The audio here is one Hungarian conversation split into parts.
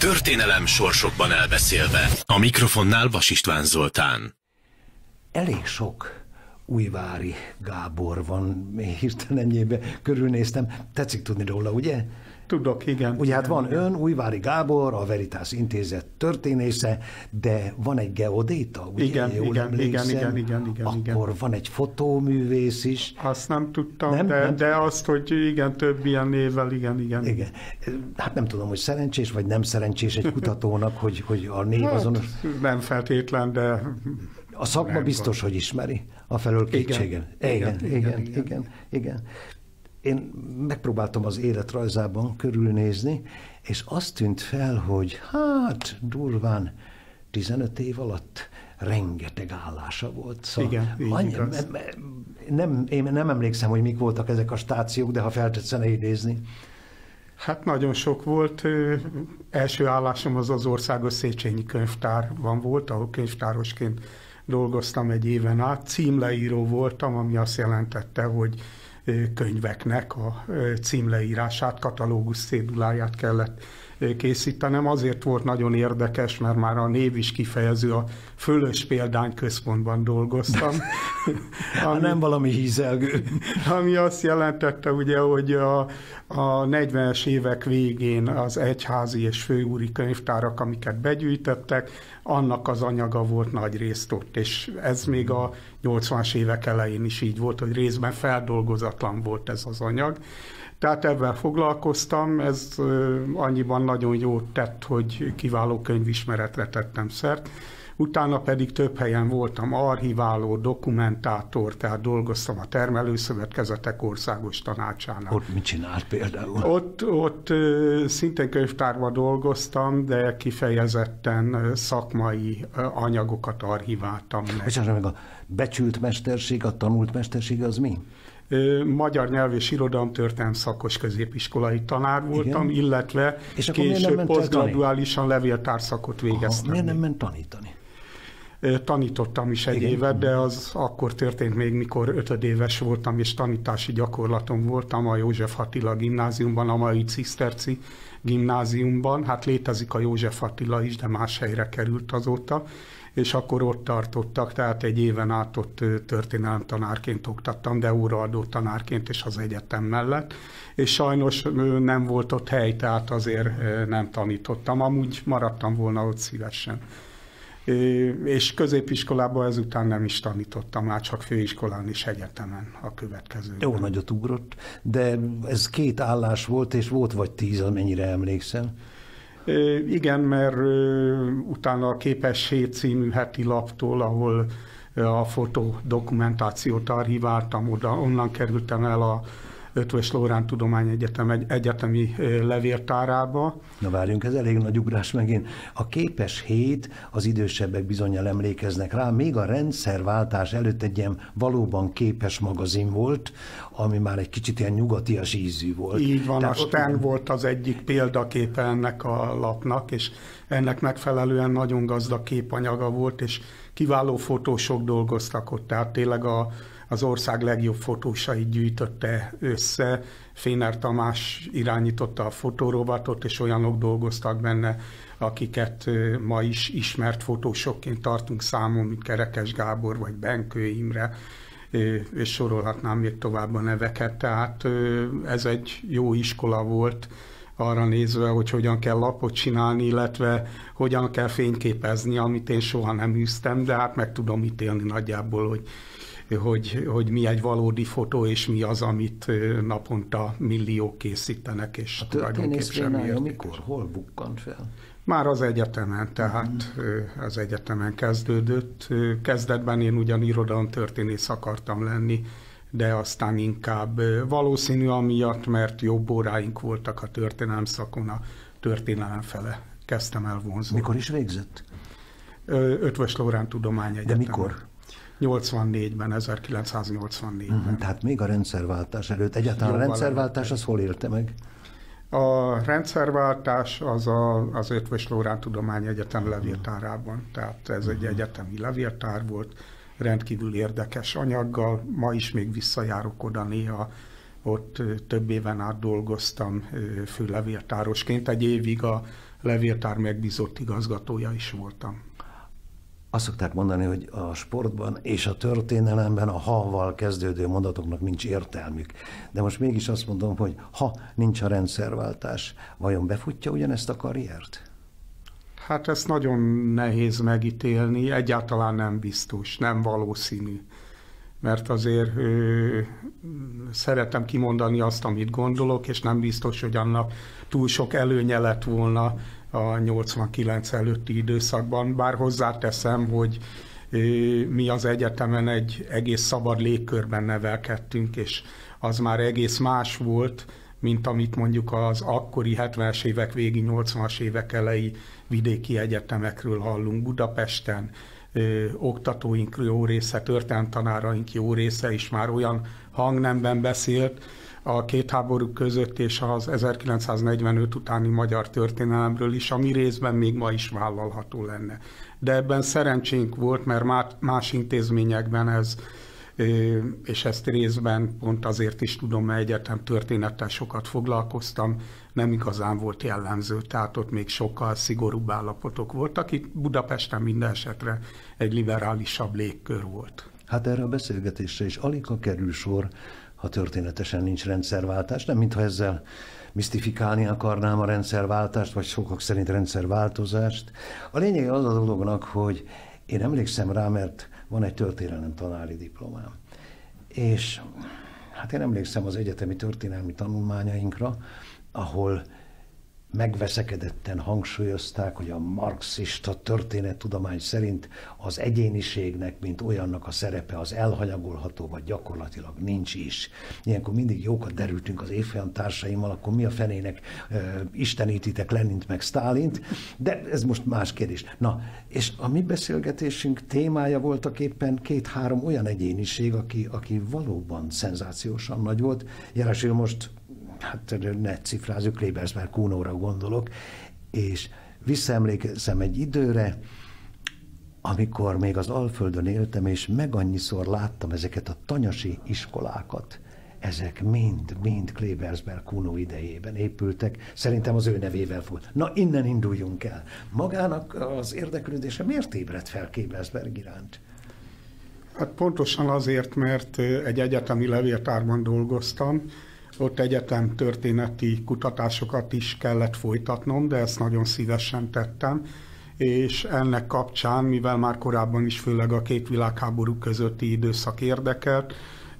Történelem sorsokban elbeszélve. A mikrofonnál Vas István Zoltán. Elég sok Újvári Gábor van, hirtelenjében körülnéztem. Tetszik tudni róla, ugye? Tudok, igen. Ugye hát van igen. ön, Újvári Gábor, a Veritas Intézet történésze, de van egy geodéta, ugye? Igen, igen. Akkor van egy fotóművész is. Azt nem tudtam, de azt, hogy igen, több ilyen névvel, igen. Hát nem tudom, hogy szerencsés vagy nem szerencsés egy kutatónak, hogy a név azonos. Nem feltétlen, de... A szakma biztos, hogy ismeri, afelől kétségen. Igen. Én megpróbáltam az életrajzában körülnézni, és azt tűnt fel, hogy hát durván 15 év alatt rengeteg állása volt. Szóval igen, én nem emlékszem, hogy mik voltak ezek a stációk, de ha feltetszene idézni. Hát nagyon sok volt. Első állásom az Országos Széchenyi Könyvtárban volt, ahol könyvtárosként dolgoztam egy éven át. Címleíró voltam, ami azt jelentette, hogy könyveknek a címleírását, katalógus céduláját kellett készítenem. Azért volt nagyon érdekes, mert már a név is kifejező, a Fölös Példány Központban dolgoztam. Nem valami hízelgő. Ami azt jelentette, ugye, hogy a 40-es évek végén az egyházi és főúri könyvtárak, amiket begyűjtettek, annak az anyaga volt nagy részt ott, és ez még a 80-as évek elején is így volt, hogy részben feldolgozatlan volt ez az anyag. Tehát ebben foglalkoztam, ez annyiban nagyon jót tett, hogy kiváló könyvismeretre tettem szert. Utána pedig több helyen voltam archiváló, dokumentátor, tehát dolgoztam a Termelőszövetkezetek Országos Tanácsánál. Ott mit csinált például? Ott szintén könyvtárban dolgoztam, de kifejezetten szakmai anyagokat archiváltam. Bocsánat meg, a becsült mesterség, a tanult mesterség az mi? Magyar nyelv és irodalomtörténelem szakos középiskolai tanár voltam, igen. Illetve később posztgraduálisan levéltárszakot végeztem. Miért nem ment tanítani? Tanítottam is egy évet, de az akkor történt még, mikor 5 éves voltam, és tanítási gyakorlatom voltam a József Attila gimnáziumban, a mai Ciszterci gimnáziumban. Hát létezik a József Attila is, de más helyre került azóta, és akkor ott tartottak, tehát egy éven át ott történelem tanárként oktattam, de óraadó tanárként és az egyetem mellett, és sajnos nem volt ott hely, tehát azért nem tanítottam, amúgy maradtam volna ott szívesen. És középiskolában ezután nem is tanítottam, már csak főiskolán és egyetemen a következőben. Jó nagyot ugrott, de ez 2 állás volt, és volt vagy 10, amennyire emlékszem. Igen, mert utána a Képesség című heti laptól, ahol a fotodokumentációt archiváltam, onnan kerültem el a Eötvös Loránd Tudományegyetem egyetemi levéltárába. Na várjunk, ez elég nagy ugrás megint. A Képes Hét, az idősebbek bizonnyal emlékeznek rá, még a rendszerváltás előtt egy ilyen valóban képes magazin volt, ami már egy kicsit ilyen nyugatias ízű volt. Így van, a Stern volt az egyik példaképe ennek a lapnak, és ennek megfelelően nagyon gazdag képanyaga volt, és kiváló fotósok dolgoztak ott, tehát tényleg az ország legjobb fotósait gyűjtötte össze. Féner Tamás irányította a fotórovatot, és olyanok dolgoztak benne, akiket ma is ismert fotósokként tartunk számon, mint Kerekes Gábor vagy Benkő Imre, és sorolhatnám még tovább a neveket. Tehát ez egy jó iskola volt arra nézve, hogy hogyan kell lapot csinálni, illetve hogyan kell fényképezni, amit én soha nem űztem, de hát meg tudom ítélni nagyjából, hogy mi egy valódi fotó, és mi az, amit naponta milliók készítenek, és a történészvénája mikor? Hol bukkant fel? Már az egyetemen, tehát az egyetemen kezdődött. Kezdetben én ugyan irodalomtörténész akartam lenni, de aztán inkább valószínű amiatt, mert jobb óráink voltak a történelem szakon, a történelem fele kezdtem el vonzódni. Mikor is végzett? Eötvös Loránd Tudományegyetemen. De mikor? 84-ben, 1984-ben. Tehát még a rendszerváltás előtt. Egyáltalán a rendszerváltás az hol élte meg? A rendszerváltás az Eötvös Loránd Tudományegyetem levéltárában. Tehát ez egy egyetemi levéltár volt, rendkívül érdekes anyaggal. Ma is még visszajárok oda néha, ott több éven át dolgoztam főlevéltárosként. Egy évig a levéltár megbízott igazgatója is voltam. Azt szokták mondani, hogy a sportban és a történelemben a ha-val kezdődő mondatoknak nincs értelmük. De most mégis azt mondom, hogy ha nincs a rendszerváltás, vajon befutja ugyanezt a karriert? Hát ezt nagyon nehéz megítélni, egyáltalán nem biztos, nem valószínű. Mert azért szeretem kimondani azt, amit gondolok, és nem biztos, hogy annak túl sok előnye lett volna a 89 előtti időszakban. Bár hozzáteszem, hogy mi az egyetemen egy egész szabad légkörben nevelkedtünk, és az már egész más volt, mint amit mondjuk az akkori 70-es évek végi, 80-as évek elejé vidéki egyetemekről hallunk Budapesten. Oktatóink jó része, történelemtanáraink jó része is már olyan hangnemben beszélt a két háború között és az 1945 utáni magyar történelemről is, ami részben még ma is vállalható lenne. De ebben szerencsénk volt, mert más intézményekben ez, és ezt részben pont azért is tudom, mert egyetem történettel sokat foglalkoztam, nem igazán volt jellemző, tehát ott még sokkal szigorúbb állapotok voltak. Itt Budapesten minden esetre egy liberálisabb légkör volt. Hát erre a beszélgetésre is alig kerül sor, ha történetesen nincs rendszerváltás, nem mintha ezzel misztifikálni akarnám a rendszerváltást, vagy sokak szerint rendszerváltozást. A lényeg az a dolognak, hogy én emlékszem rá, mert van egy történelem tanári diplomám. És hát én emlékszem az egyetemi történelmi tanulmányainkra, ahol megveszekedetten hangsúlyozták, hogy a marxista történettudomány szerint az egyéniségnek, mint olyannak a szerepe az elhanyagolható, vagy gyakorlatilag nincs is. Ilyenkor mindig jókat derültünk az évfolyam társaimmal, akkor mi a fenének istenítitek Lenint meg Sztálint, de ez most más kérdés. Na, és a mi beszélgetésünk témája voltak éppen 2-3 olyan egyéniség, aki valóban szenzációsan nagy volt. Jelesül most hát ne cifrázzuk, Klebersberg Kuhnóra gondolok, és visszaemlékezem egy időre, amikor még az Alföldön éltem, és megannyiszor láttam ezeket a tanyasi iskolákat. Ezek mind Klebersberg Kuhnó idejében épültek, szerintem az ő nevével fog. Na, innen induljunk el. Magának az érdeklődése miért ébredt fel Klebersberg iránt? Hát pontosan azért, mert egy egyetemi levéltárban dolgoztam, ott egyetem történeti kutatásokat is kellett folytatnom, de ezt nagyon szívesen tettem, és ennek kapcsán, mivel már korábban is főleg a két világháború közötti időszak érdekelt,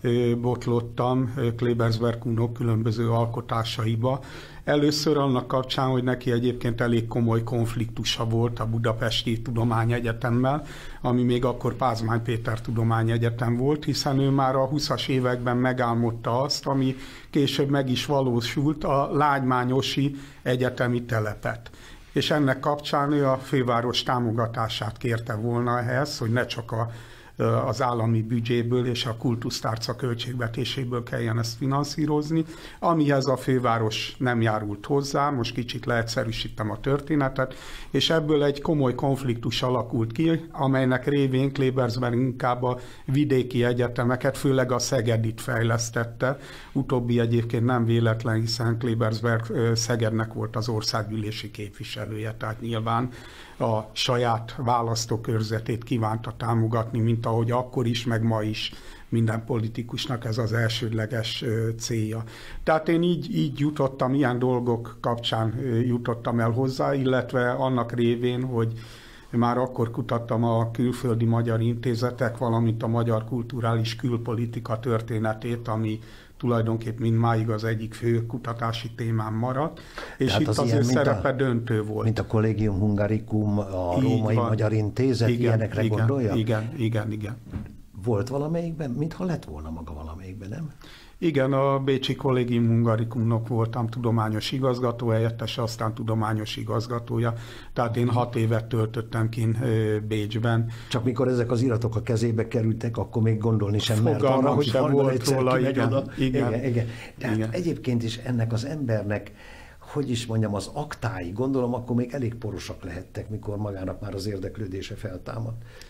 botlottam Klebersberg Kuhnó különböző alkotásaiba. Először annak kapcsán, hogy neki egyébként elég komoly konfliktusa volt a Budapesti Tudományegyetemmel, ami még akkor Pázmány Péter Tudományegyetem volt, hiszen ő már a 20-as években megálmodta azt, ami később meg is valósult, a lágymányosi egyetemi telepet. És ennek kapcsán ő a főváros támogatását kérte volna ehhez, hogy ne csak az állami büdzséből és a kultusztárca költségvetéséből kelljen ezt finanszírozni, amihez a főváros nem járult hozzá, most kicsit leegyszerűsítem a történetet, és ebből egy komoly konfliktus alakult ki, amelynek révén Klebersberg inkább a vidéki egyetemeket, főleg a Szegedit fejlesztette. Utóbbi egyébként nem véletlen, hiszen Klebersberg Szegednek volt az országgyűlési képviselője, tehát nyilván a saját választókörzetét kívánta támogatni, mint ahogy akkor is, meg ma is minden politikusnak ez az elsődleges célja. Tehát én így jutottam, ilyen dolgok kapcsán jutottam el hozzá, illetve annak révén, hogy már akkor kutattam a külföldi magyar intézetek, valamint a magyar kulturális külpolitika történetét, ami tulajdonképp mindmáig az egyik fő kutatási témám maradt, és tehát itt az ő szerepe döntő volt. Mint a Collegium Hungaricum, a Római Magyar Intézet, ilyenekre gondolja? Igen. Volt valamelyikben? Mintha lett volna maga valamelyikben, nem? Igen, a Bécsi Collegium Hungaricumnak voltam tudományos igazgató helyettese, aztán tudományos igazgatója, tehát én 6 évet töltöttem kint Bécsben. Csak mikor ezek az iratok a kezébe kerültek, akkor még gondolni sem mert arra, hogy van egyszer kimegy oda. Igen. Tehát egyébként is ennek az embernek, hogy is mondjam, az aktái, gondolom, akkor még elég porosak lehettek, mikor magának már az érdeklődése feltámadt.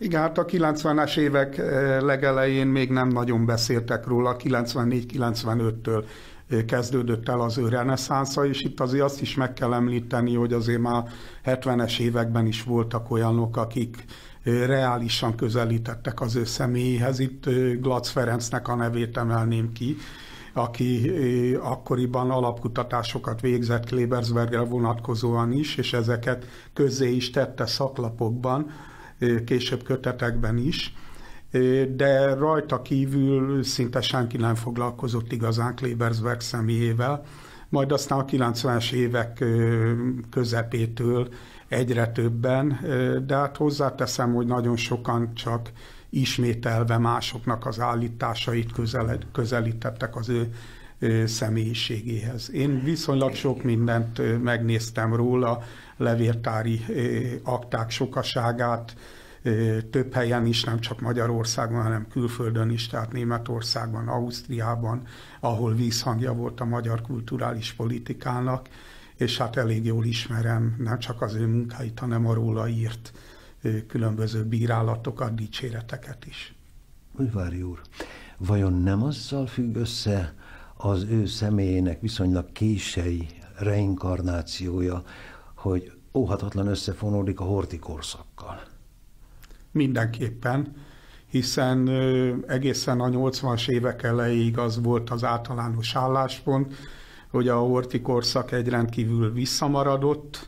Igen, hát a 90-es évek legelején még nem nagyon beszéltek róla, 94-95-től kezdődött el az ő reneszánsza, és itt azért azt is meg kell említeni, hogy azért már 70-es években is voltak olyanok, akik reálisan közelítettek az ő személyéhez. Itt Glatz Ferencnek a nevét emelném ki, aki akkoriban alapkutatásokat végzett Klebersbergre vonatkozóan is, és ezeket közzé is tette szaklapokban, később kötetekben is, de rajta kívül szinte senki nem foglalkozott igazán Klebersberg személyével, majd aztán a 90-es évek közepétől egyre többen, de hát hozzáteszem, hogy nagyon sokan csak ismételve másoknak az állításait közelítettek az ő személyiségéhez. Én viszonylag sok mindent megnéztem róla, levéltári akták sokaságát, több helyen is, nem csak Magyarországon, hanem külföldön is, tehát Németországban, Ausztriában, ahol vízhangja volt a magyar kulturális politikának, és hát elég jól ismerem nem csak az ő munkáit, hanem a róla írt különböző bírálatokat, dicséreteket is. Újvári úr, vajon nem azzal függ össze az ő személyének viszonylag késői reinkarnációja, hogy óhatatlan összefonódik a Horthy korszakkal? Mindenképpen, hiszen egészen a 80-as évek elejéig az volt az általános álláspont, hogy a Horthy korszak egy rendkívül visszamaradott,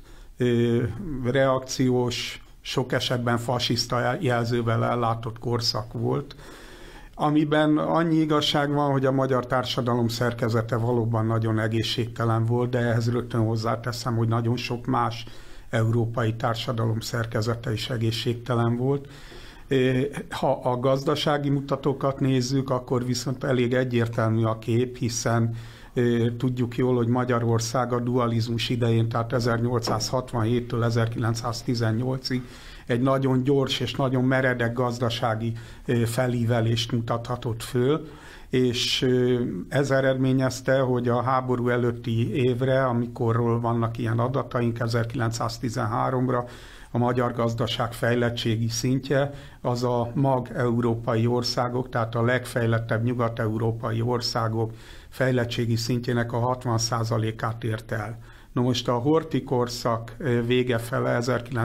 reakciós, sok esetben fasiszta jelzővel ellátott korszak volt, amiben annyi igazság van, hogy a magyar társadalom szerkezete valóban nagyon egészségtelen volt, de ehhez rögtön hozzáteszem, hogy nagyon sok más európai társadalom szerkezete is egészségtelen volt. Ha a gazdasági mutatókat nézzük, akkor viszont elég egyértelmű a kép, hiszen tudjuk jól, hogy Magyarország a dualizmus idején, tehát 1867-től 1918-ig egy nagyon gyors és nagyon meredek gazdasági felívelést mutathatott föl, és ez eredményezte, hogy a háború előtti évre, amikorról vannak ilyen adataink, 1913-ra, a magyar gazdaság fejlettségi szintje az a mag-európai országok, tehát a legfejlettebb nyugat-európai országok fejlettségi szintjének a 60%-át ért el. Na most a Horthy korszak vége fele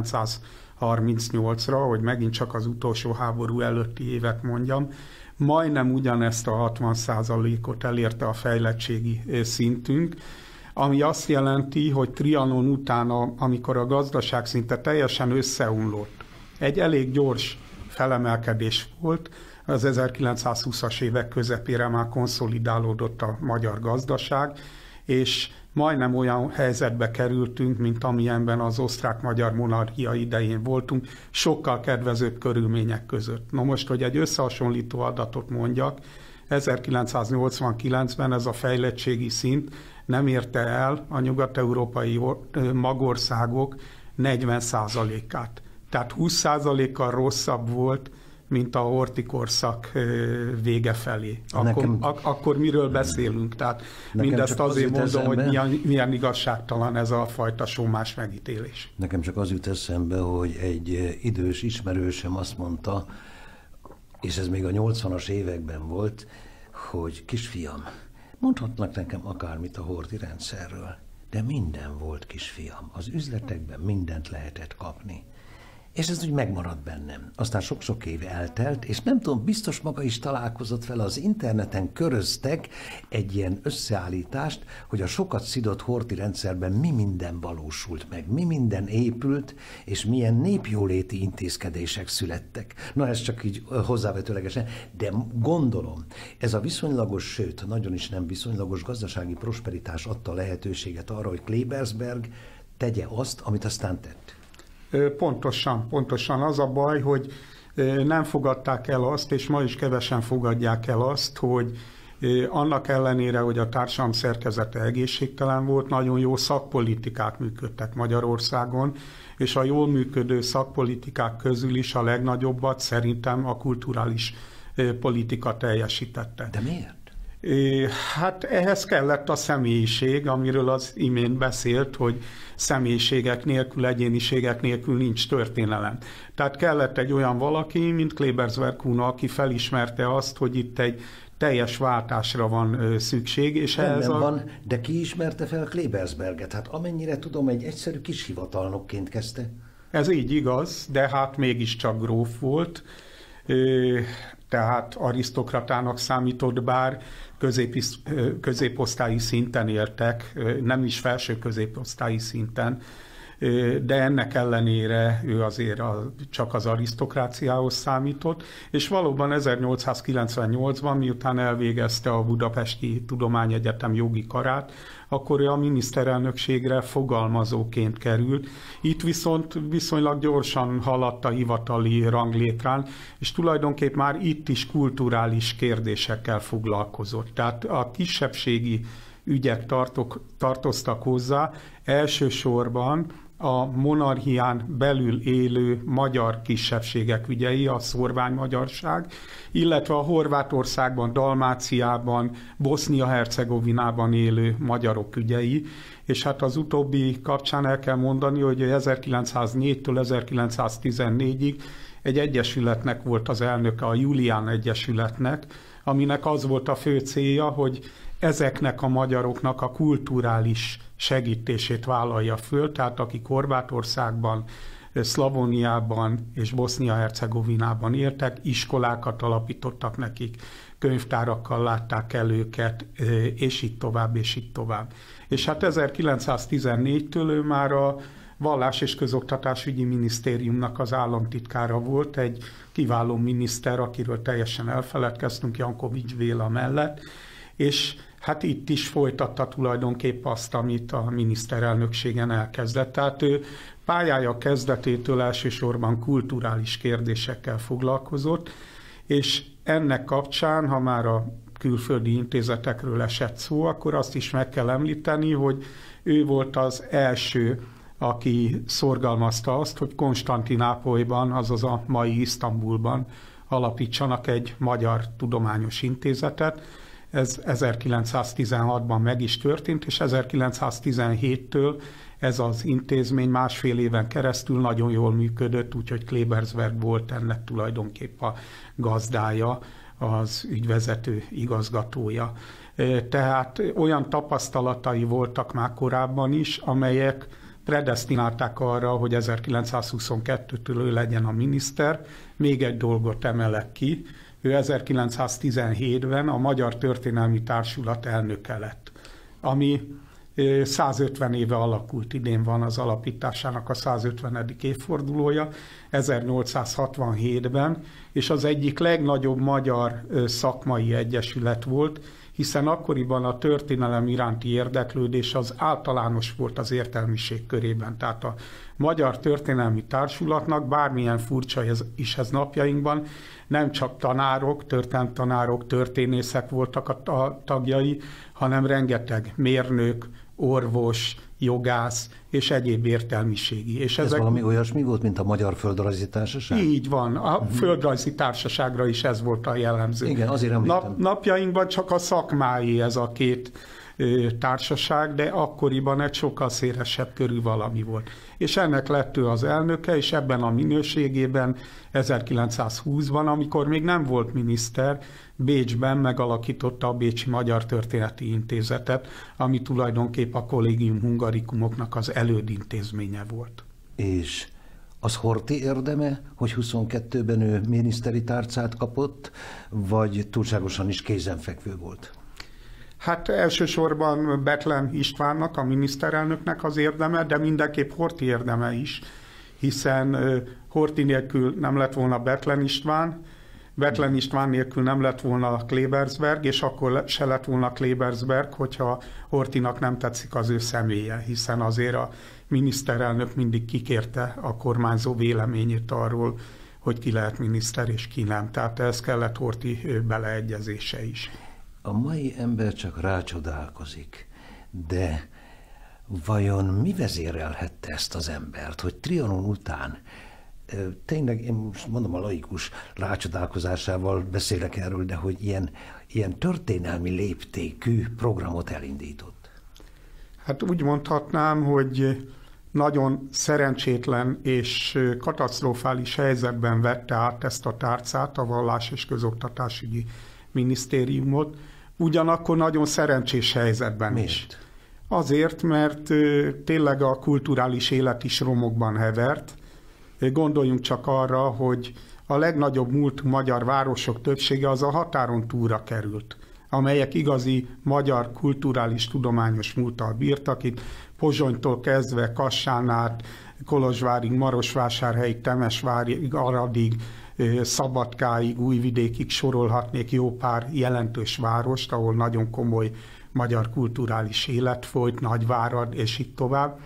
1938-ra, hogy megint csak az utolsó háború előtti évet mondjam, majdnem ugyanezt a 60%-ot elérte a fejlettségi szintünk, ami azt jelenti, hogy Trianon után, amikor a gazdaság szinte teljesen összeomlott, egy elég gyors felemelkedés volt, az 1920-as évek közepére már konszolidálódott a magyar gazdaság, és majdnem olyan helyzetbe kerültünk, mint amilyenben az osztrák-magyar monarchia idején voltunk, sokkal kedvezőbb körülmények között. Na most, hogy egy összehasonlító adatot mondjak, 1989-ben ez a fejlettségi szint nem érte el a nyugat-európai magországok 40%-át. Tehát 20%-kal rosszabb volt, mint a Horthy korszak vége felé. Akkor miről beszélünk? Tehát mindezt azért mondom, hogy milyen igazságtalan ez a fajta sómás megítélés. Nekem csak az jut eszembe, hogy egy idős ismerősem azt mondta, és ez még a 80-as években volt, hogy kisfiam, mondhatnak nekem akármit a Horthy rendszerről, de minden volt, kisfiam. Az üzletekben mindent lehetett kapni. És ez úgy megmaradt bennem. Aztán sok-sok év eltelt, és nem tudom, biztos maga is találkozott vele, az interneten köröztek egy ilyen összeállítást, hogy a sokat szidott Horthy rendszerben mi minden valósult meg, mi minden épült, és milyen népjóléti intézkedések születtek. Na ez csak így hozzávetőlegesen, de gondolom, ez a viszonylagos, sőt, nagyon is nem viszonylagos gazdasági prosperitás adta lehetőséget arra, hogy Klebersberg tegye azt, amit aztán tett. Pontosan az a baj, hogy nem fogadták el azt, és ma is kevesen fogadják el azt, hogy annak ellenére, hogy a társadalom szerkezete egészségtelen volt, nagyon jó szakpolitikák működtek Magyarországon, és a jól működő szakpolitikák közül is a legnagyobbat szerintem a kulturális politika teljesítette. De miért? Hát ehhez kellett a személyiség, amiről az imént beszélt, hogy személyiségek nélkül, egyéniségek nélkül nincs történelem. Tehát kellett egy olyan valaki, mint Klebersberg Kuno, aki felismerte azt, hogy itt egy teljes váltásra van szükség. És van, de ki ismerte fel Klebersberget? Hát amennyire tudom, egy egyszerű kis hivatalnokként kezdte. Ez így igaz, de hát mégiscsak gróf volt, tehát arisztokratának számított, bár középosztályi szinten éltek, nem is felső középosztályi szinten, de ennek ellenére ő azért csak az arisztokráciához számított, és valóban 1898-ban, miután elvégezte a Budapesti Tudományegyetem jogi karát, akkor ő a miniszterelnökségre fogalmazóként került. Itt viszont viszonylag gyorsan haladt a hivatali ranglétrán, és tulajdonképp már itt is kulturális kérdésekkel foglalkozott. Tehát a kisebbségi ügyek tartoztak hozzá, elsősorban a monarchián belül élő magyar kisebbségek ügyei, a szórványmagyarság, illetve a Horvátországban, Dalmáciában, Bosznia-Hercegovinában élő magyarok ügyei, és hát az utóbbi kapcsán el kell mondani, hogy 1904-től 1914-ig egy egyesületnek volt az elnöke, a Julián Egyesületnek, aminek az volt a fő célja, hogy ezeknek a magyaroknak a kulturális segítését vállalja föl, tehát akik Horvátországban, Szlavóniában és Bosznia-Hercegovinában éltek, iskolákat alapítottak nekik, könyvtárakkal látták el őket, és így tovább, és így tovább. És hát 1914-től ő már a Vallás- és Közoktatásügyi Minisztériumnak az államtitkára volt, egy kiváló miniszter, akiről teljesen elfeledkeztünk, Jankovics Béla mellett, és hát itt is folytatta tulajdonképp azt, amit a miniszterelnökségen elkezdett. Tehát ő pályája kezdetétől elsősorban kulturális kérdésekkel foglalkozott, és ennek kapcsán, ha már a külföldi intézetekről esett szó, akkor azt is meg kell említeni, hogy ő volt az első, aki szorgalmazta azt, hogy Konstantinápolyban, azaz a mai Isztambulban alapítsanak egy magyar tudományos intézetet. Ez 1916-ban meg is történt, és 1917-től ez az intézmény másfél éven keresztül nagyon jól működött, úgyhogy Klebersberg volt ennek tulajdonképp a gazdája, az ügyvezető igazgatója. Tehát olyan tapasztalatai voltak már korábban is, amelyek predesztinálták arra, hogy 1922-től ő legyen a miniszter. Még egy dolgot emelek ki, ő 1917-ben a Magyar Történelmi Társulat elnöke lett, ami 150 éve alakult, idén van az alapításának a 150. évfordulója, 1867-ben, és az egyik legnagyobb magyar szakmai egyesület volt, hiszen akkoriban a történelem iránti érdeklődés az általános volt az értelmiség körében. Tehát a Magyar Történelmi Társulatnak, bármilyen furcsa is ez napjainkban, nem csak tanárok, történelemtanárok, történészek voltak a tagjai, hanem rengeteg mérnök, orvos, jogász és egyéb értelmiségi. És ez valami olyasmi volt, mint a Magyar Földrajzi Társaság? Így van. A Földrajzi Társaságra is ez volt a jellemző. Igen, azért említem. Napjainkban csak a szakmái ez a két társaság, de akkoriban egy sokkal szélesebb körű valami volt. És ennek lett ő az elnöke, és ebben a minőségében 1920-ban, amikor még nem volt miniszter, Bécsben megalakította a Bécsi Magyar Történeti Intézetet, ami tulajdonképp a Collegium Hungaricumoknak az elődintézménye volt. És az Horthy érdeme, hogy 22-ben ő miniszteri tárcát kapott, vagy túlságosan is kézenfekvő volt? Hát elsősorban Bethlen Istvánnak, a miniszterelnöknek az érdeme, de mindenképp Horthy érdeme is, hiszen Horthy nélkül nem lett volna Bethlen István, Bethlen István nélkül nem lett volna Klebersberg, és akkor se lett volna Klebersberg, hogyha Horthynak nem tetszik az ő személye, hiszen azért a miniszterelnök mindig kikérte a kormányzó véleményét arról, hogy ki lehet miniszter és ki nem. Tehát ez kellett Horthy beleegyezése is. A mai ember csak rácsodálkozik, de vajon mi vezérelhette ezt az embert, hogy Trianon után tényleg, én most mondom a laikus rácsodálkozásával beszélek erről, de hogy ilyen történelmi léptékű programot elindított. Hát úgy mondhatnám, hogy nagyon szerencsétlen és katasztrofális helyzetben vette át ezt a tárcát a Vallás- és Közoktatásügyi Minisztériumot, ugyanakkor nagyon szerencsés helyzetben is. Azért, mert tényleg a kulturális élet is romokban hevert. Gondoljunk csak arra, hogy a legnagyobb múltú magyar városok többsége az a határon túlra került, amelyek igazi magyar kulturális tudományos múlttal bírtak. Itt Pozsonytól kezdve Kassán át, Kolozsvárig, Marosvásárhelyig, Temesvárig, Aradig, Szabadkáig, Újvidékig sorolhatnék jó pár jelentős várost, ahol nagyon komoly magyar kulturális élet folyt, Nagyvárad, és így tovább.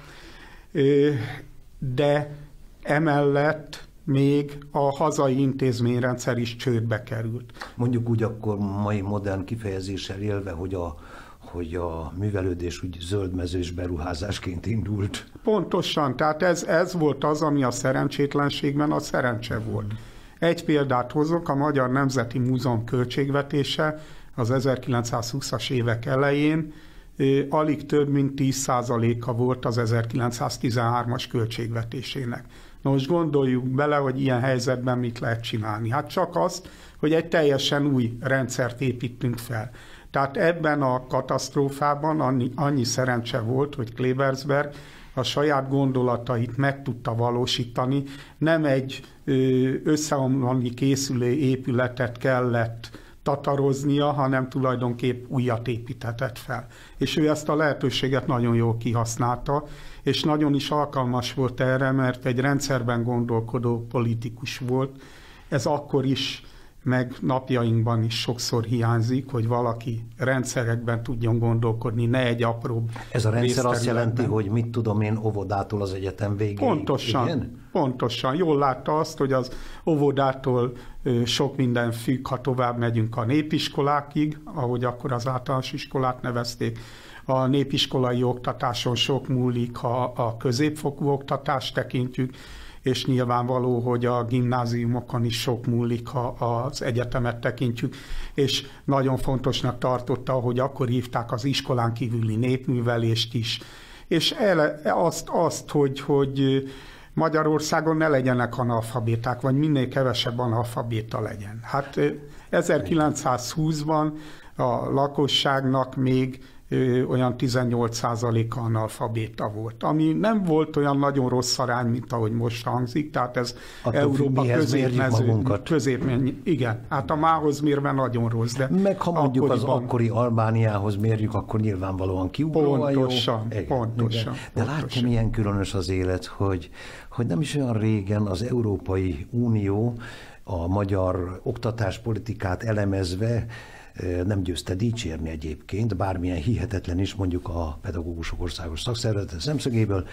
De emellett még a hazai intézményrendszer is csődbe került. Mondjuk úgy akkor mai modern kifejezéssel élve, hogy a művelődés úgy zöldmezős beruházásként indult. Pontosan, tehát ez volt az, ami a szerencsétlenségben a szerencse volt. Egy példát hozok, a Magyar Nemzeti Múzeum költségvetése az 1920-as évek elején alig több mint 10%-a volt az 1913-as költségvetésének. Na most gondoljuk bele, hogy ilyen helyzetben mit lehet csinálni. Hát csak azt, hogy egy teljesen új rendszert építünk fel. Tehát ebben a katasztrófában annyi szerencse volt, hogy Klebersberg a saját gondolatait meg tudta valósítani, nem egy összeomlani készülő épületet kellett tataroznia, hanem tulajdonképp újat építhetett fel. És ő ezt a lehetőséget nagyon jól kihasználta, és nagyon is alkalmas volt erre, mert egy rendszerben gondolkodó politikus volt. Ez akkor is, meg napjainkban is sokszor hiányzik, hogy valaki rendszerekben tudjon gondolkodni, ne egy apróbb. Ez a rendszer azt jelenti, hogy mit tudom én óvodától az egyetem végéig? Pontosan, igen? Pontosan. Jól látta azt, hogy az óvodától sok minden függ, ha tovább megyünk a népiskolákig, ahogy akkor az általános iskolát nevezték. A népiskolai oktatáson sok múlik, ha a középfokú oktatást tekintjük, és nyilvánvaló, hogy a gimnáziumokon is sok múlik, ha az egyetemet tekintjük, és nagyon fontosnak tartotta, hogy akkor hívták az iskolán kívüli népművelést is, és azt hogy Magyarországon ne legyenek analfabéták, vagy minél kevesebb analfabéta legyen. Hát 1920-ban a lakosságnak még olyan 18%-a analfabéta volt, ami nem volt olyan nagyon rossz arány, mint ahogy most hangzik, tehát ez Európa középmező, igen, hát a mához mérve nagyon rossz, de meg ha mondjuk az akkori Albániához mérjük, akkor nyilvánvalóan kiugróan jó. Pontosan. De látja, milyen különös az élet, hogy nem is olyan régen az Európai Unió a magyar oktatáspolitikát elemezve nem győzte dicsérni egyébként, bármilyen hihetetlen is mondjuk a Pedagógusok Országos Szakszervezete szemszögéből,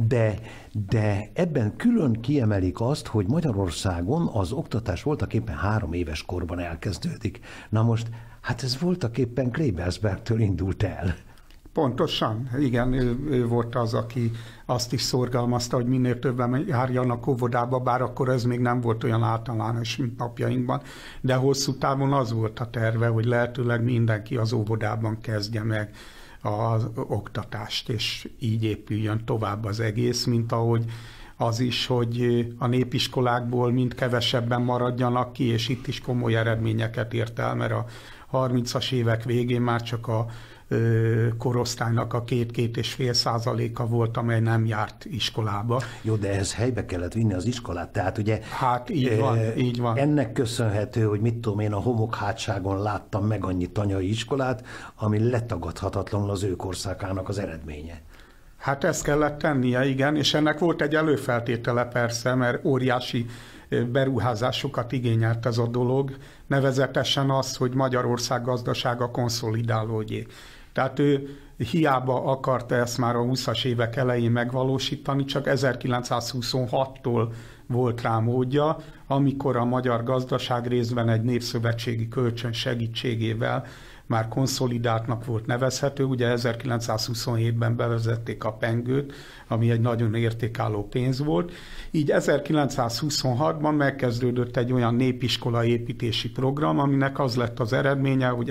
de ebben külön kiemelik azt, hogy Magyarországon az oktatás voltaképpen 3 éves korban elkezdődik. Na most, hát ez voltaképpen Klebersbergtől indult el. Pontosan, igen, ő volt az, aki azt is szorgalmazta, hogy minél többen járjanak óvodába, bár akkor ez még nem volt olyan általános, mint napjainkban, de hosszú távon az volt a terve, hogy lehetőleg mindenki az óvodában kezdje meg az oktatást, és így épüljön tovább az egész, mint ahogy az is, hogy a népiskolákból mind kevesebben maradjanak ki, és itt is komoly eredményeket ért el, mert a 30-as évek végén már csak a korosztálynak a 2-2,5%-a volt, amely nem járt iskolába. Jó, de ehhez helybe kellett vinni az iskolát, tehát ugye hát így van. Ennek köszönhető, hogy mit tudom én, a homokhátságon láttam meg annyi tanyai iskolát, ami letagadhatatlanul az ő korszakának az eredménye. Hát ezt kellett tennie, igen, és ennek volt egy előfeltétele persze, mert óriási beruházásokat igényelt ez a dolog, nevezetesen az, hogy Magyarország gazdasága konszolidálódjék. Tehát ő hiába akarta ezt már a 20-as évek elején megvalósítani, csak 1926-tól volt rá módja, amikor a magyar gazdaság részben egy népszövetségi kölcsön segítségével már konszolidáltnak volt nevezhető. Ugye 1927-ben bevezették a pengőt, ami egy nagyon értékálló pénz volt. Így 1926-ban megkezdődött egy olyan népiskola építési program, aminek az lett az eredménye, hogy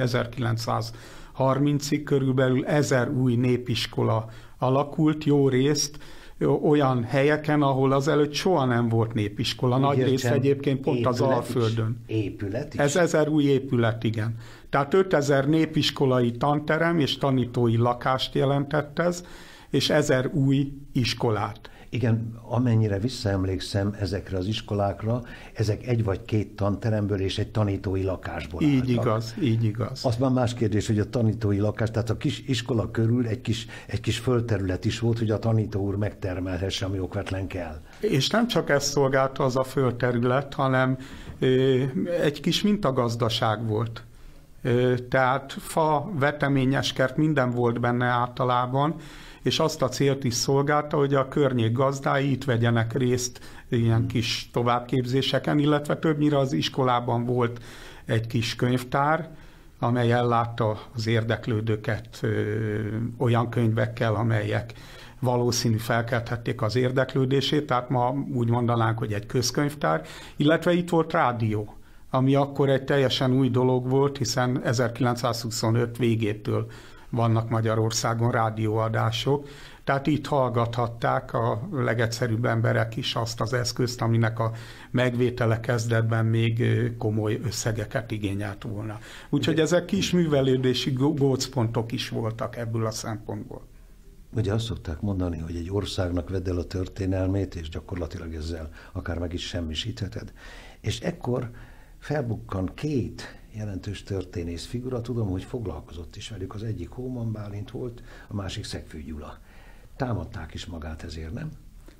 1930-ig körülbelül 1000 új népiskola alakult, jó részt olyan helyeken, ahol azelőtt soha nem volt népiskola. Nagy rész egyébként pont az Alföldön. Épület is? Ez 1000 új épület, igen. Tehát 5000 népiskolai tanterem és tanítói lakást jelentett ez, és 1000 új iskolát. Igen, amennyire visszaemlékszem ezekre az iskolákra, ezek egy vagy két tanteremből és egy tanítói lakásból Így álltak. igaz, így igaz. Az már más kérdés, hogy a tanítói lakás, tehát a kis iskola körül egy kis földterület is volt, hogy a tanító úr megtermelhesse, ami okvetlen kell. És nem csak ezt szolgálta az a földterület, hanem egy kis mintagazdaság volt. Tehát fa, veteményes kert, minden volt benne általában, és azt a célt is szolgálta, hogy a környék gazdái itt vegyenek részt ilyen kis továbbképzéseken, illetve többnyire az iskolában volt egy kis könyvtár, amely ellátta az érdeklődőket olyan könyvekkel, amelyek valószínű felkelthették az érdeklődését, tehát ma úgy mondanánk, hogy egy közkönyvtár, illetve itt volt rádió, ami akkor egy teljesen új dolog volt, hiszen 1925 végétől vannak Magyarországon rádióadások, tehát itt hallgathatták a legegyszerűbb emberek is azt az eszközt, aminek a megvétele kezdetben még komoly összegeket igényelt volna. Úgyhogy ezek kis művelődési gócpontok is voltak ebből a szempontból. Ugye azt szokták mondani, hogy egy országnak vedd el a történelmét, és gyakorlatilag ezzel akár meg is semmisítheted. És ekkor felbukkan két jelentős történész figura, tudom, hogy foglalkozott is velük. Az egyik Hóman Bálint volt, a másik Szegfű Gyula. Támadták is magát ezért, nem?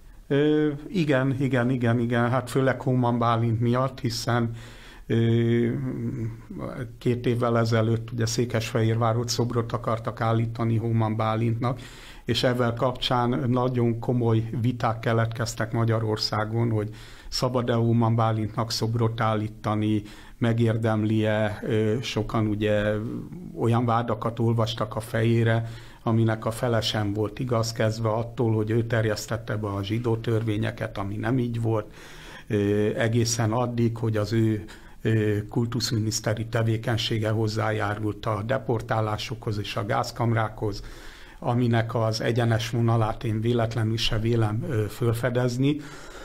Igen. Hát főleg Hóman Bálint miatt, hiszen 2 évvel ezelőtt ugye Székesfehérvárot szobrot akartak állítani Hóman Bálintnak, és ezzel kapcsán nagyon komoly viták keletkeztek Magyarországon, hogy szabad-e Hóman Bálintnak szobrot állítani, megérdemli-e, sokan ugye olyan vádakat olvastak a fejére, aminek a fele sem volt igaz, kezdve attól, hogy ő terjesztette be a zsidó törvényeket, ami nem így volt, egészen addig, hogy az ő kultuszminiszteri tevékenysége hozzájárult a deportálásokhoz és a gázkamrákhoz, aminek az egyenes vonalát én véletlenül se vélem fölfedezni.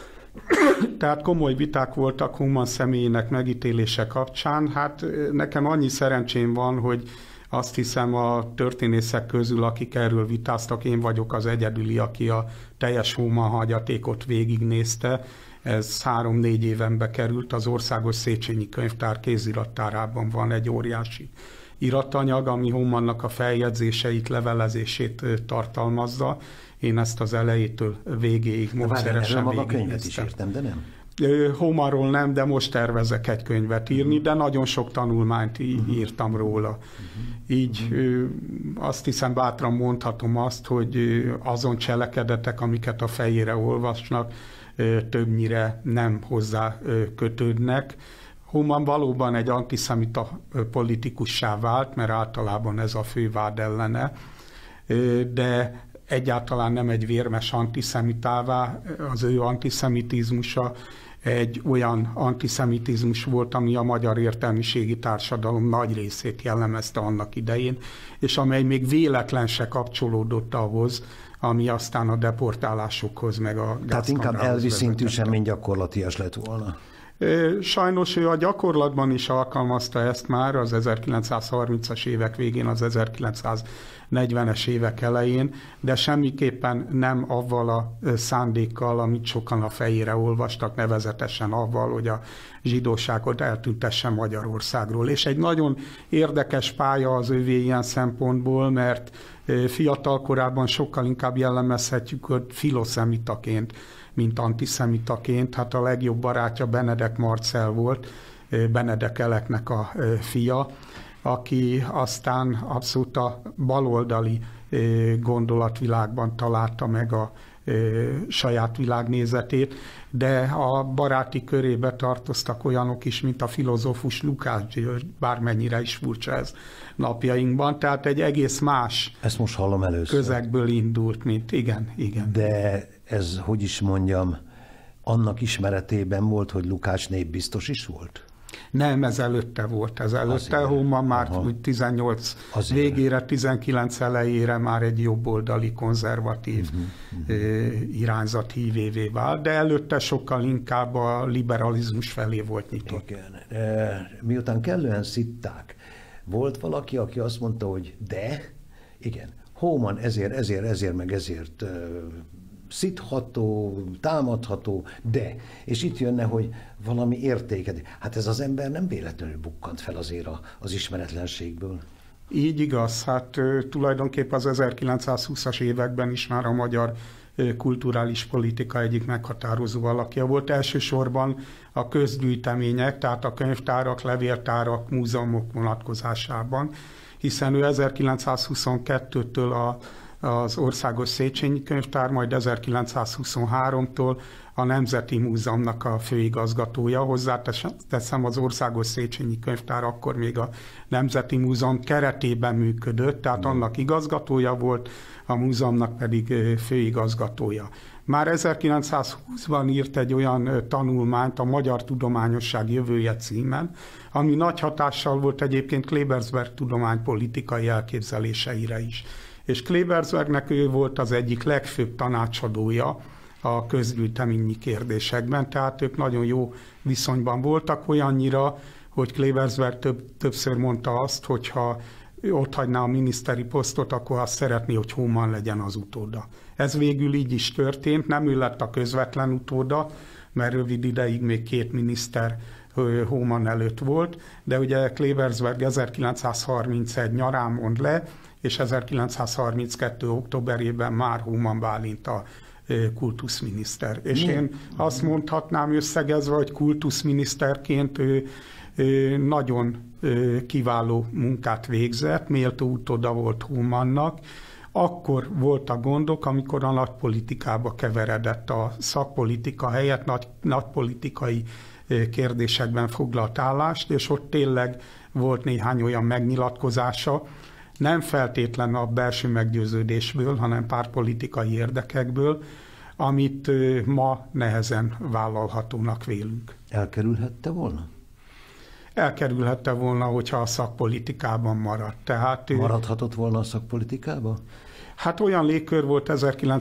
Tehát komoly viták voltak Hóman személyének megítélése kapcsán. Hát nekem annyi szerencsém van, hogy azt hiszem a történészek közül, akik erről vitáztak, én vagyok az egyedüli, aki a teljes Hóman hagyatékot végignézte. Ez 3-4 évenbe került, az Országos Széchenyi Könyvtár kézirattárában van egy óriási iratanyag, ami Hómannak a feljegyzéseit, levelezését tartalmazza. Én ezt az elejétől végéig módszeresen végignéztem. A könyvet is értem, de nem? Hómanról nem, de most tervezek egy könyvet írni, de nagyon sok tanulmányt írtam róla. Így azt hiszem bátran mondhatom azt, hogy azon cselekedetek, amiket a fejére olvasnak, többnyire nem hozzá kötődnek. Hóman valóban egy antiszemita politikussá vált, mert általában ez a fő vád ellene, de egyáltalán nem egy vérmes antiszemitává. Az ő antiszemitizmusa egy olyan antiszemitizmus volt, ami a magyar értelmiségi társadalom nagy részét jellemezte annak idején, és amely még véletlen se kapcsolódott ahhoz, ami aztán a deportálásokhoz, meg a gázkamrához. Tehát inkább elvi szintű sem, mint gyakorlatias lett volna. Sajnos ő a gyakorlatban is alkalmazta ezt már az 1930-as évek végén, az 1940-es évek elején, de semmiképpen nem avval a szándékkal, amit sokan a fejére olvastak, nevezetesen avval, hogy a zsidóságot eltüntesse Magyarországról. És egy nagyon érdekes pálya az övé ilyen szempontból, mert fiatal korában sokkal inkább jellemezhetjük, hogy filoszemitaként, mint antiszemitaként. Hát a legjobb barátja Benedek Marcell volt, Benedek Eleknek a fia, aki aztán abszolút a baloldali gondolatvilágban találta meg a saját világnézetét, de a baráti körébe tartoztak olyanok is, mint a filozófus Lukács György, bármennyire is furcsa ez napjainkban, tehát egy egész más ezt most hallom először. Közegből indult, mint igen. De ez, hogy is mondjam, annak ismeretében volt, hogy Lukács népbiztos is volt? Nem, ez előtte volt. Hóman már 18 végére, 19 elejére már egy jobboldali konzervatív irányzat hívévé vált, de előtte sokkal inkább a liberalizmus felé volt nyitott. Igen. Miután kellően szitták, volt valaki, aki azt mondta, hogy igen, Hóman ezért meg ezért szitható, támadható, és itt jönne, hogy valami értéket. Hát ez az ember nem véletlenül bukkant fel azért az ismeretlenségből. Így igaz, hát tulajdonképpen az 1920-as években is már a magyar kulturális politika egyik meghatározó alakja volt. Elsősorban a közgyűjtemények, tehát a könyvtárak, levéltárak, múzeumok vonatkozásában, hiszen ő 1922-től az Országos Széchenyi Könyvtár, majd 1923-tól a Nemzeti Múzeumnak a főigazgatója. Hozzáteszem, az Országos Széchenyi Könyvtár akkor még a Nemzeti Múzeum keretében működött, tehát annak igazgatója volt, a múzeumnak pedig főigazgatója. Már 1920-ban írt egy olyan tanulmányt, a Magyar Tudományosság jövője címen, ami nagy hatással volt egyébként Klebersberg tudománypolitikai elképzeléseire is. És Klebersbergnek ő volt az egyik legfőbb tanácsadója a közgyűjteményi kérdésekben, tehát ők nagyon jó viszonyban voltak, olyannyira, hogy Klebersberg többször mondta azt, hogyha ő otthagyná a miniszteri posztot, akkor azt szeretné, hogy Hóman legyen az utóda. Ez végül így is történt, nem ő lett a közvetlen utóda, mert rövid ideig még két miniszter Hóman előtt volt, de ugye Klebersberg 1931 nyarán mond le, és 1932. októberében már Hóman Bálint a kultuszminiszter. És én azt mondhatnám összegezve, hogy kultuszminiszterként ő nagyon kiváló munkát végzett, méltó utóda volt Hómannak. Akkor voltak gondok, amikor a nagypolitikába keveredett, a szakpolitika helyett nagypolitikai kérdésekben foglalt állást, és ott tényleg volt néhány olyan megnyilatkozása, nem feltétlen a belső meggyőződésből, hanem pártpolitikai érdekekből, amit ma nehezen vállalhatónak vélünk. Elkerülhette volna? Elkerülhette volna, hogyha a szakpolitikában maradt. Tehát maradhatott volna a szakpolitikában? Hát olyan légkör volt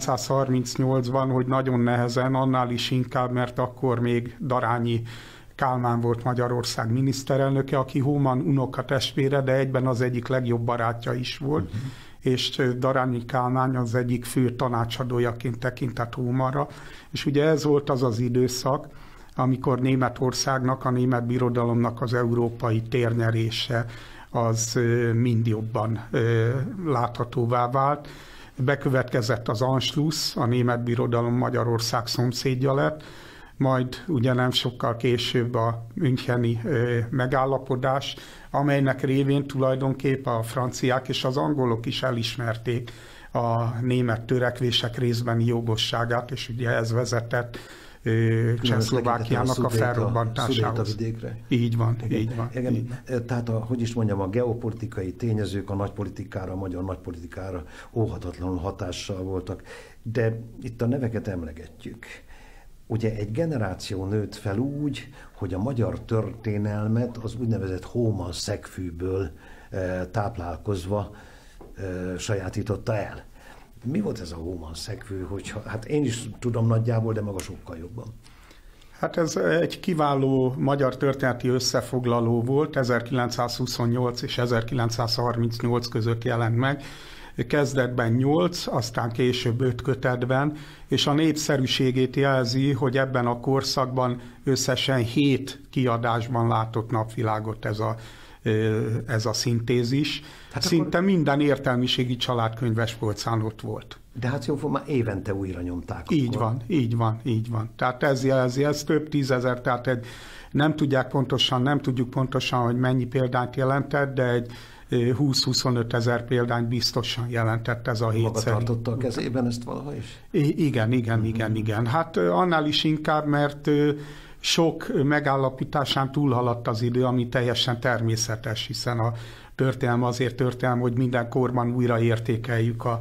1938-ban, hogy nagyon nehezen, annál is inkább, mert akkor még Darányi Kálmán volt Magyarország miniszterelnöke, aki Hóman unokatestvére, de egyben az egyik legjobb barátja is volt, és Darányi Kálmán az egyik fő tanácsadójaként tekintett Hómanra, és ugye ez volt az az időszak, amikor Németországnak, a német birodalomnak az európai térnyerése az mind jobban láthatóvá vált. Bekövetkezett az Anschluss, a német birodalom Magyarország szomszédja lett, majd ugye nem sokkal később a müncheni megállapodás, amelynek révén tulajdonképp a franciák és az angolok is elismerték a német törekvések részbeni jogosságát, és ugye ez vezetett Csehszlovákiának a felrobbantásához. Így van. Tehát, hogy is mondjam, a geopolitikai tényezők a nagypolitikára, a magyar nagypolitikára óhatatlanul hatással voltak, de itt a neveket emlegetjük. Ugye egy generáció nőtt fel úgy, hogy a magyar történelmet az úgynevezett Hóman szegfűből táplálkozva sajátította el. Mi volt ez a Hóman szegfű? Hát én is tudom nagyjából, de maga sokkal jobban. Hát ez egy kiváló magyar történeti összefoglaló volt, 1928 és 1938 között jelent meg. Kezdetben 8, aztán később 5 kötetben, és a népszerűségét jelzi, hogy ebben a korszakban összesen 7 kiadásban látott napvilágot ez a szintézis. Hát szinte akkor minden értelmiségi családkönyvespolcán ott volt. De hát jóformán évente újra nyomták. Így van. Tehát ez jelzi, ez több tízezer, tehát nem tudjuk pontosan, hogy mennyi példányt jelentett, de egy 20-25 ezer példányt biztosan jelentett ez a 7 Maga tartotta a kezében ezt valaha is? Igen. Hát annál is inkább, mert sok megállapításán túlhaladt az idő, ami teljesen természetes, hiszen a történelem azért történelem, hogy minden korban újra értékeljük a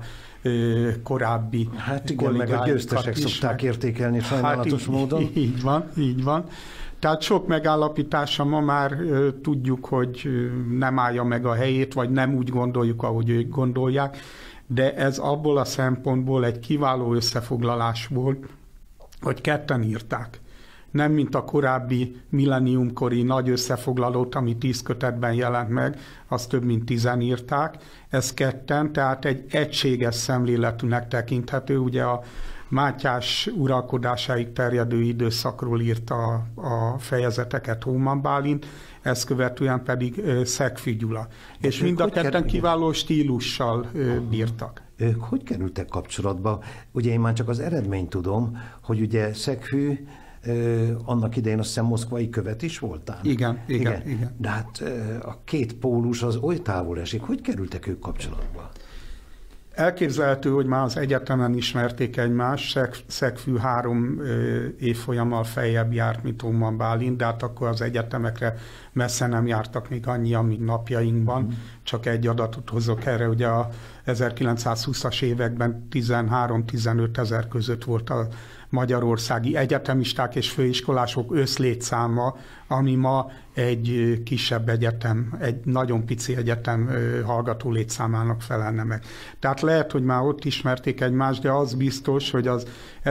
korábbi hát igen, meg a győztesek szokták értékelni sajnálatos módon. Így van. Tehát sok megállapítása ma már tudjuk, hogy nem állja meg a helyét, vagy nem úgy gondoljuk, ahogy ők gondolják, de ez abból a szempontból egy kiváló összefoglalás volt, hogy ketten írták. Nem mint a korábbi millenniumkori nagy összefoglalót, ami 10 kötetben jelent meg, azt több mint 10-en írták. Ez ketten, tehát egy egységes szemléletűnek tekinthető. Ugye a Mátyás uralkodásáig terjedő időszakról írta a fejezeteket Hóman Bálint, ezt követően pedig Szegfű Gyula. És mind a ketten kiváló stílussal bírtak. Ők hogy kerültek kapcsolatba? Ugye én már csak az eredményt tudom, hogy ugye Szegfű annak idején azt hiszem moszkvai követ is voltál? Igen. De hát a két pólus az oly távol esik. Hogy kerültek ők kapcsolatba? Elképzelhető, hogy már az egyetemen ismerték egymást, Szegfű 3 évfolyammal feljebb járt, mint Hóman Bálint, de hát akkor az egyetemekre messze nem jártak még annyian, mint napjainkban. Csak egy adatot hozok erre, ugye a 1920-as években 13-15 ezer között volt a magyarországi egyetemisták és főiskolások összlétszáma, ami ma egy kisebb egyetem, egy nagyon pici egyetem hallgató létszámának felelne meg. Tehát lehet, hogy már ott ismerték egymást, de az biztos, hogy az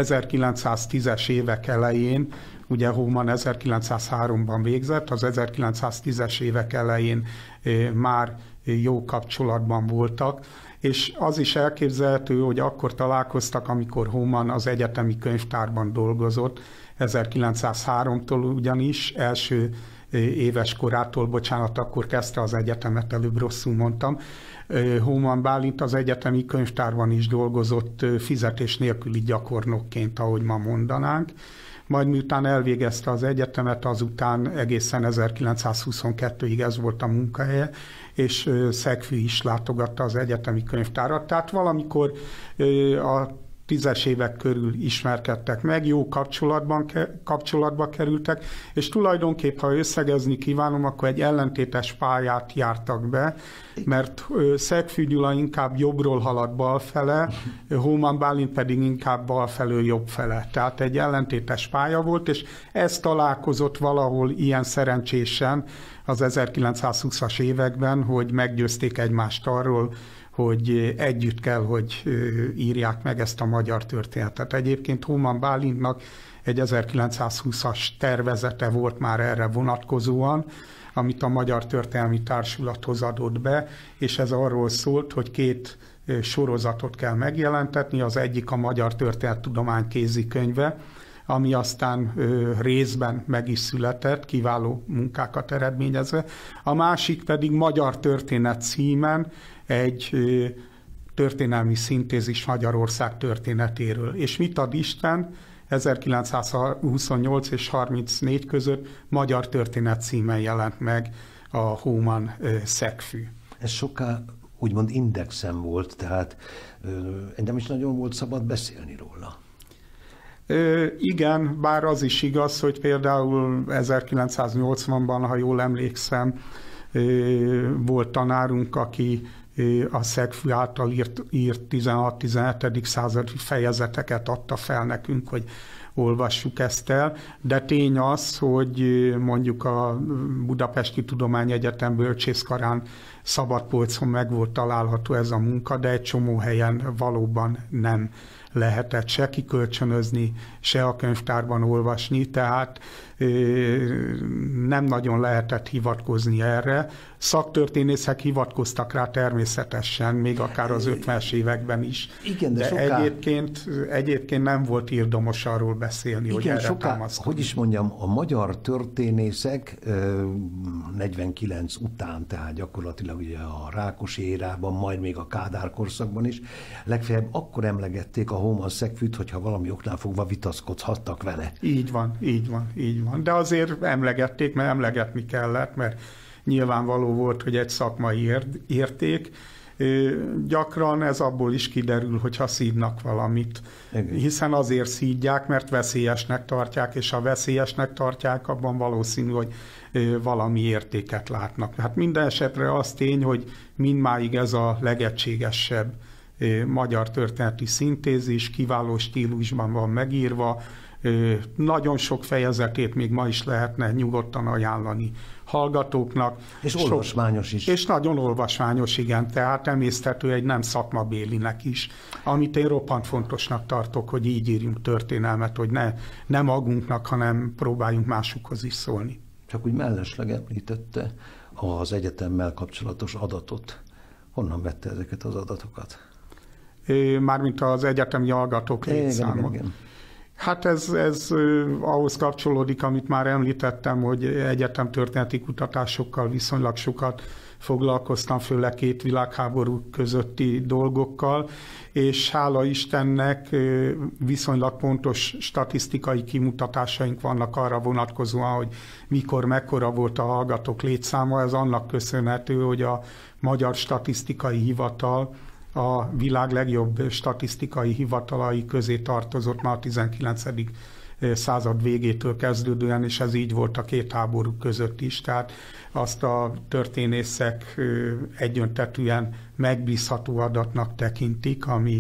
1910-es évek elején, ugye Hóman 1903-ban végzett, az 1910-es évek elején már jó kapcsolatban voltak, és az is elképzelhető, hogy akkor találkoztak, amikor Hóman az egyetemi könyvtárban dolgozott, 1903-tól ugyanis, első éves korától, akkor kezdte az egyetemet, előbb rosszul mondtam. Hóman Bálint az egyetemi könyvtárban is dolgozott fizetés nélküli gyakornokként, ahogy ma mondanánk. Majd miután elvégezte az egyetemet, azután egészen 1922-ig ez volt a munkahelye, és Szegfű is látogatta az egyetemi könyvtárat. Tehát valamikor a 10-es évek körül ismerkedtek meg, jó kapcsolatba kerültek, és tulajdonképp, ha összegezni kívánom, akkor egy ellentétes pályát jártak be, mert Szegfű Gyula inkább jobbról halad balfele, Hóman Bálint pedig inkább balfelől jobbfele. Tehát egy ellentétes pálya volt, és ez találkozott valahol ilyen szerencsésen az 1920-as években, hogy meggyőzték egymást arról, hogy együtt kell, hogy írják meg ezt a magyar történetet. Egyébként Hóman Bálintnak egy 1920-as tervezete volt már erre vonatkozóan, amit a Magyar Történelmi Társulathoz adott be, és ez arról szólt, hogy 2 sorozatot kell megjelentetni, az egyik a Magyar Történettudomány kézikönyve, ami aztán részben meg is született, kiváló munkákat eredményezve. A másik pedig Magyar Történet címen egy történelmi szintézis Magyarország történetéről. És mit ad Isten? 1928 és 34 között Magyar Történet címen jelent meg a Hóman Szegfű. Ez soká úgymond indexen volt, tehát nem is nagyon volt szabad beszélni róla. Igen, bár az is igaz, hogy például 1980-ban, ha jól emlékszem, volt tanárunk, aki a Szegfű által írt 16-17. Századi fejezeteket adta fel nekünk, hogy olvassuk ezt el, de tény az, hogy mondjuk a Budapesti Tudományegyetem bölcsészkarán szabadpolcon meg volt található ez a munka, de egy csomó helyen valóban nem lehetett se kikölcsönözni, se a könyvtárban olvasni, tehát nem nagyon lehetett hivatkozni erre. Szaktörténészek hivatkoztak rá természetesen, még akár az 50-es években is. Igen, de egyébként nem volt érdemes arról beszélni, igen, hogy erre támaszkodni. Hogy is mondjam, a magyar történészek 49 után, tehát gyakorlatilag ugye a Rákosi érában, majd még a Kádár korszakban is, legfeljebb akkor emlegették a Hóman Szegfűt, hogyha valami oknál fogva vitatkozhattak vele. Így van. De azért emlegették, mert emlegetni kellett, mert nyilvánvaló volt, hogy egy szakmai érték. Gyakran ez abból is kiderül, hogyha szídnak valamit. Hiszen azért szídják, mert veszélyesnek tartják, és ha veszélyesnek tartják, abban valószínű, hogy valami értéket látnak. Hát minden esetre az tény, hogy mindmáig ez a legegységesebb magyar történeti szintézis, kiváló stílusban van megírva, nagyon sok fejezetét még ma is lehetne nyugodtan ajánlani hallgatóknak. És olvasmányos is. És nagyon olvasmányos, igen, tehát emészthető egy nem szakmabélinek is, amit én roppant fontosnak tartok, hogy így írjunk történelmet, hogy ne magunknak, hanem próbáljunk másukhoz is szólni. Csak úgy mellesleg említette az egyetemmel kapcsolatos adatot. Honnan vette ezeket az adatokat? Mármint az egyetemi hallgatók létszáma. Igen. Hát ez ahhoz kapcsolódik, amit már említettem, hogy egyetemtörténeti kutatásokkal viszonylag sokat foglalkoztam, főleg két világháború közötti dolgokkal, és hála Istennek viszonylag pontos statisztikai kimutatásaink vannak arra vonatkozóan, hogy mikor, mekkora volt a hallgatók létszáma. Ez annak köszönhető, hogy a Magyar Statisztikai Hivatal a világ legjobb statisztikai hivatalai közé tartozott már a 19. század végétől kezdődően, és ez így volt a két háború között is. Tehát azt a történészek egyöntetűen megbízható adatnak tekintik, ami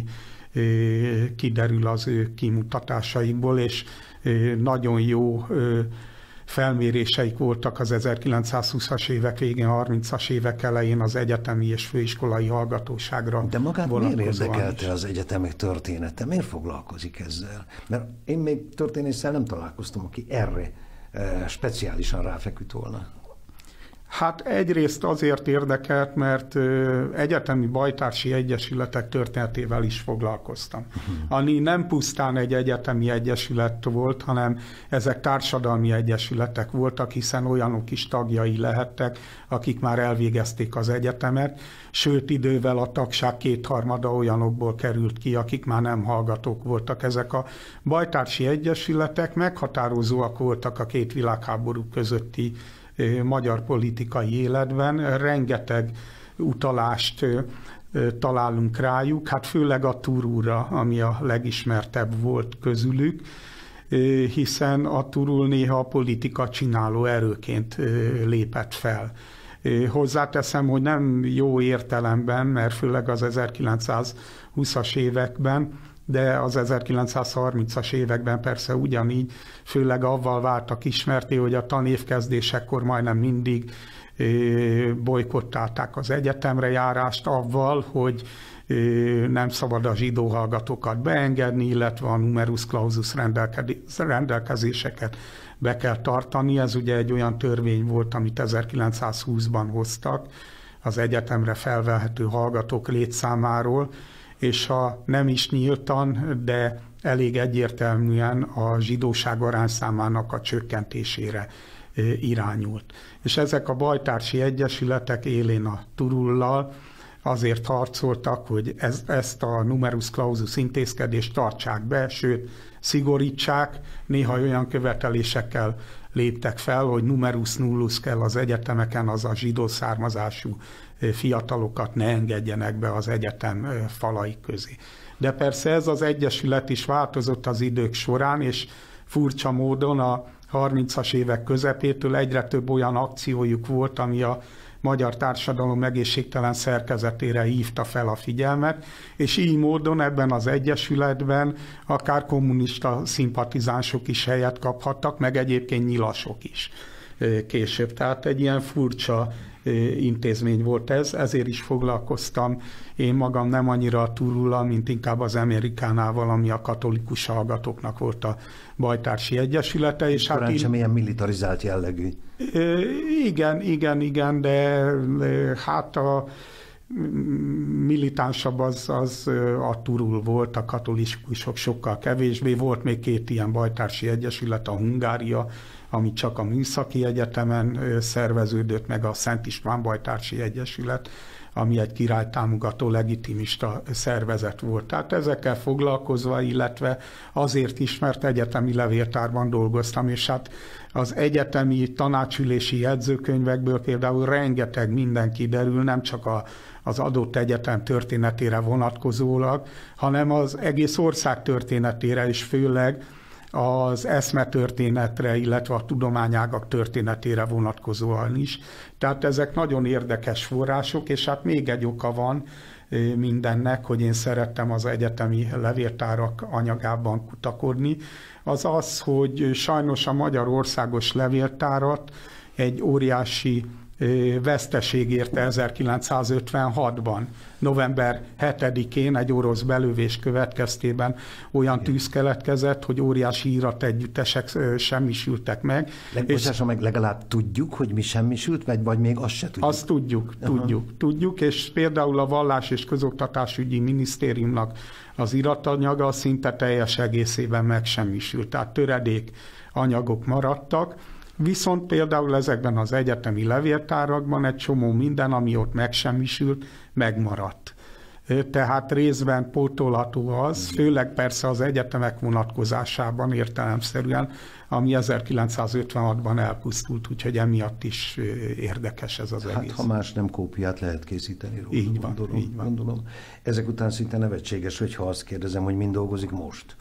kiderül az ő kimutatásaikból, és nagyon jó felméréseik voltak az 1920-as évek végén, 30-as évek elején az egyetemi és főiskolai hallgatóságra. De magát miért érdekelte az egyetemek története? Miért foglalkozik ezzel? Mert én még történésszel nem találkoztam, aki erre speciálisan ráfeküdt volna. Hát egyrészt azért érdekelt, mert egyetemi bajtársi egyesületek történetével is foglalkoztam. Ami nem pusztán egy egyetemi egyesület volt, hanem ezek társadalmi egyesületek voltak, hiszen olyanok is tagjai lehettek, akik már elvégezték az egyetemet, sőt idővel a tagság kétharmada olyanokból került ki, akik már nem hallgatók voltak. Ezek a bajtársi egyesületek meghatározóak voltak a két világháború közötti magyar politikai életben. Rengeteg utalást találunk rájuk, hát főleg a Turulra, ami a legismertebb volt közülük, hiszen a Turul néha a politika csináló erőként lépett fel. Hozzáteszem, hogy nem jó értelemben, mert főleg az 1920-as években, de az 1930-as években persze ugyanígy, főleg avval váltak ismerté, hogy a tanévkezdésekor majdnem mindig bojkottálták az egyetemre járást avval, hogy nem szabad a zsidó hallgatókat beengedni, illetve a numerus clausus rendelkezéseket be kell tartani. Ez ugye egy olyan törvény volt, amit 1920-ban hoztak az egyetemre felvehető hallgatók létszámáról, és ha nem is nyíltan, de elég egyértelműen a zsidóság arányszámának a csökkentésére irányult. És ezek a bajtársi egyesületek élén a Turullal azért harcoltak, hogy ezt a numerus clausus intézkedést tartsák be, sőt, szigorítsák, néha olyan követelésekkel léptek fel, hogy numerus nullus kell az egyetemeken, az a zsidó származású fiatalokat ne engedjenek be az egyetem falai közé. De persze ez az egyesület is változott az idők során, és furcsa módon a 30-as évek közepétől egyre több olyan akciójuk volt, ami a magyar társadalom egészségtelen szerkezetére hívta fel a figyelmet, és így módon ebben az egyesületben akár kommunista szimpatizánsok is helyet kaphattak, meg egyébként nyilasok is később. Tehát egy ilyen furcsa intézmény volt ez, ezért is foglalkoztam én magam nem annyira a Turullal, mint inkább az Amerikánával, ami a katolikus hallgatóknak volt a bajtársi egyesülete. És hát sem ilyen militarizált jellegű. Igen, de hát a militánsabb az a Turul volt, a katolikusok sokkal kevésbé. Volt még két ilyen bajtársi egyesület, a Hungária, ami csak a Műszaki Egyetemen szerveződött, meg a Szent István Bajtársi Egyesület, ami egy királytámogató legitimista szervezet volt. Tehát ezekkel foglalkozva, illetve azért is, mert egyetemi levéltárban dolgoztam, és hát az egyetemi tanácsülési jegyzőkönyvekből például rengeteg minden kiderül, nem csak az adott egyetem történetére vonatkozólag, hanem az egész ország történetére, és főleg az eszmetörténetre, illetve a tudományágak történetére vonatkozóan is. Tehát ezek nagyon érdekes források, és hát még egy oka van mindennek, hogy én szerettem az egyetemi levéltárak anyagában kutakodni, az az, hogy sajnos a Magyar Országos Levéltárat egy óriási veszteség érte 1956-ban. November 7-én egy orosz belövés következtében olyan tűz keletkezett, hogy óriási írategyüttesek semmisültek meg. Bocsássa meg, legalább tudjuk, hogy mi semmisült, vagy még azt se tudjuk? Azt tudjuk, és például a Vallás- és Közoktatásügyi Minisztériumnak az iratanyaga szinte teljes egészében megsemmisült, tehát töredék anyagok maradtak. Viszont például ezekben az egyetemi levéltárakban egy csomó minden, ami ott megsemmisült, megmaradt. Tehát részben pótolható az, főleg persze az egyetemek vonatkozásában értelemszerűen, ami 1956-ban elpusztult, úgyhogy emiatt is érdekes ez az egész. Hát ha más nem, kópiát lehet készíteni róla, így van, gondolom. Ezek után szinte nevetséges, hogyha azt kérdezem, hogy mind dolgozik most.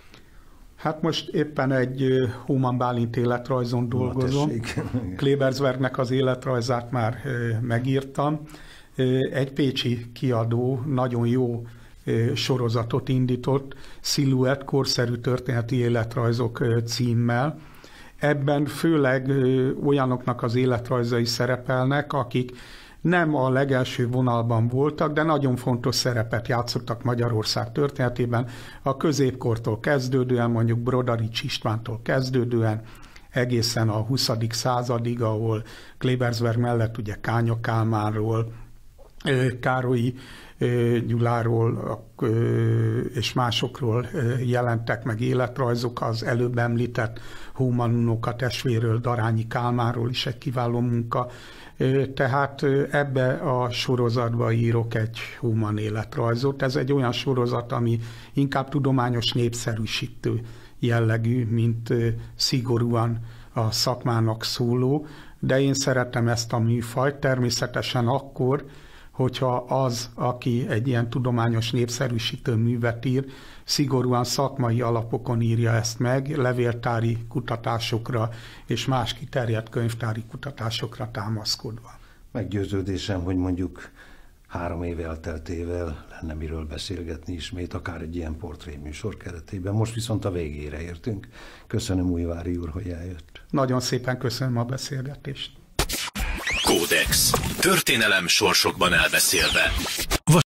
Hát most éppen egy Hóman Bálint életrajzon dolgozom. Klebersbergnek az életrajzát már megírtam. Egy pécsi kiadó nagyon jó sorozatot indított, Sziluett, korszerű történeti életrajzok címmel. Ebben főleg olyanoknak az életrajzai szerepelnek, akik nem a legelső vonalban voltak, de nagyon fontos szerepet játszottak Magyarország történetében, a középkortól kezdődően, mondjuk Brodarics Istvántól kezdődően, egészen a 20. századig, ahol Klebersberg mellett ugye Kánya Kálmánról, Károlyi Gyuláról és másokról jelentek meg életrajzok, az előbb említett Hóman unoka testvéről, Darányi Kálmánról is egy kiváló munka. Tehát ebbe a sorozatba írok egy Hóman életrajzot. Ez egy olyan sorozat, ami inkább tudományos népszerűsítő jellegű, mint szigorúan a szakmának szóló, de én szeretem ezt a műfajt természetesen akkor, hogyha az, aki egy ilyen tudományos népszerűsítő művet ír, szigorúan szakmai alapokon írja ezt meg, levéltári kutatásokra és más kiterjedt könyvtári kutatásokra támaszkodva. Meggyőződésem, hogy mondjuk 3 év elteltével lenne miről beszélgetni ismét, akár egy ilyen portréműsor keretében. Most viszont a végére értünk. Köszönöm, Újvári úr, hogy eljött. Nagyon szépen köszönöm a beszélgetést. Kódex. Történelem sorsokban elbeszélve.